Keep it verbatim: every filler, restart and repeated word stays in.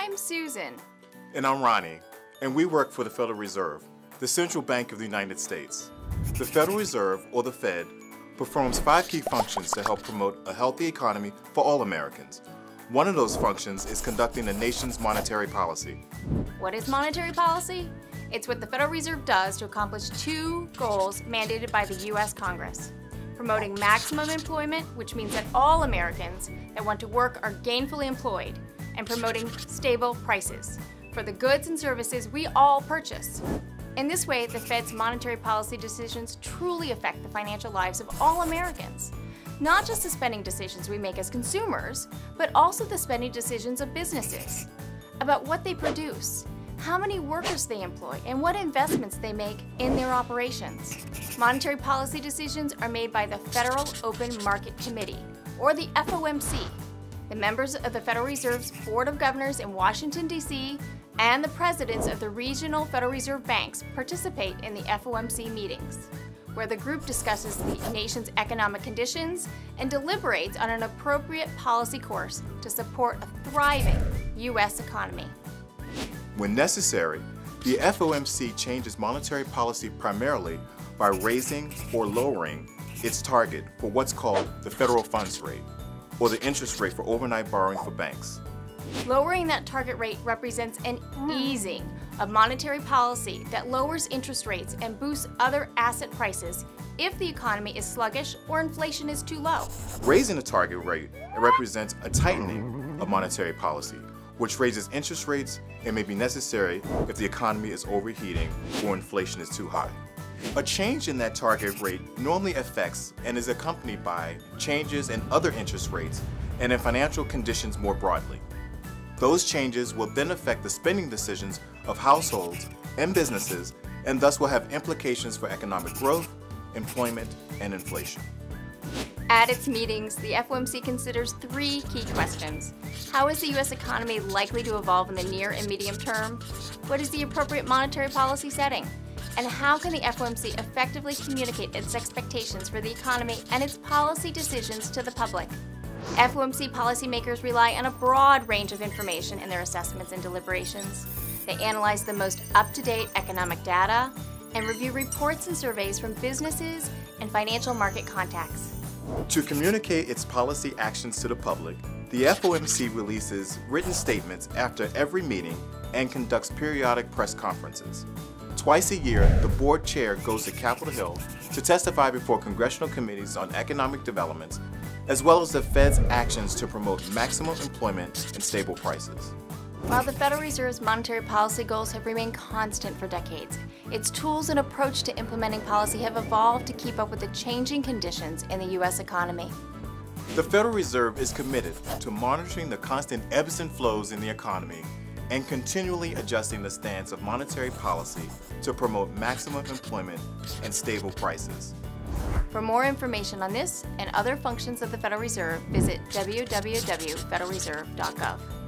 I'm Susan. And I'm Ronnie, and we work for the Federal Reserve, the central bank of the United States. The Federal Reserve, or the Fed, performs five key functions to help promote a healthy economy for all Americans. One of those functions is conducting the nation's monetary policy. What is monetary policy? It's what the Federal Reserve does to accomplish two goals mandated by the U S Congress. Promoting maximum employment, which means that all Americans that want to work are gainfully employed, and promoting stable prices for the goods and services we all purchase. In this way, the Fed's monetary policy decisions truly affect the financial lives of all Americans. Not just the spending decisions we make as consumers, but also the spending decisions of businesses, about what they produce, how many workers they employ, and what investments they make in their operations. Monetary policy decisions are made by the Federal Open Market Committee, or the F O M C. The members of the Federal Reserve's Board of Governors in Washington, D C, and the presidents of the regional Federal Reserve banks participate in the F O M C meetings, where the group discusses the nation's economic conditions and deliberates on an appropriate policy course to support a thriving U S economy. When necessary, the F O M C changes monetary policy primarily by raising or lowering its target for what's called the federal funds rate, or the interest rate for overnight borrowing for banks. Lowering that target rate represents an easing of monetary policy that lowers interest rates and boosts other asset prices if the economy is sluggish or inflation is too low. Raising the target rate represents a tightening of monetary policy, which raises interest rates and may be necessary if the economy is overheating or inflation is too high. A change in that target rate normally affects and is accompanied by changes in other interest rates and in financial conditions more broadly. Those changes will then affect the spending decisions of households and businesses, and thus will have implications for economic growth, employment, and inflation. At its meetings, the F O M C considers three key questions. How is the U S economy likely to evolve in the near and medium term? What is the appropriate monetary policy setting? And how can the F O M C effectively communicate its expectations for the economy and its policy decisions to the public? F O M C policymakers rely on a broad range of information in their assessments and deliberations. They analyze the most up-to-date economic data and review reports and surveys from businesses and financial market contacts. To communicate its policy actions to the public, the F O M C releases written statements after every meeting and conducts periodic press conferences. Twice a year, the board chair goes to Capitol Hill to testify before congressional committees on economic developments, as well as the Fed's actions to promote maximum employment and stable prices. While the Federal Reserve's monetary policy goals have remained constant for decades, its tools and approach to implementing policy have evolved to keep up with the changing conditions in the U S economy. The Federal Reserve is committed to monitoring the constant ebbs and flows in the economy and continually adjusting the stance of monetary policy to promote maximum employment and stable prices. For more information on this and other functions of the Federal Reserve, visit w w w dot federal reserve dot gov.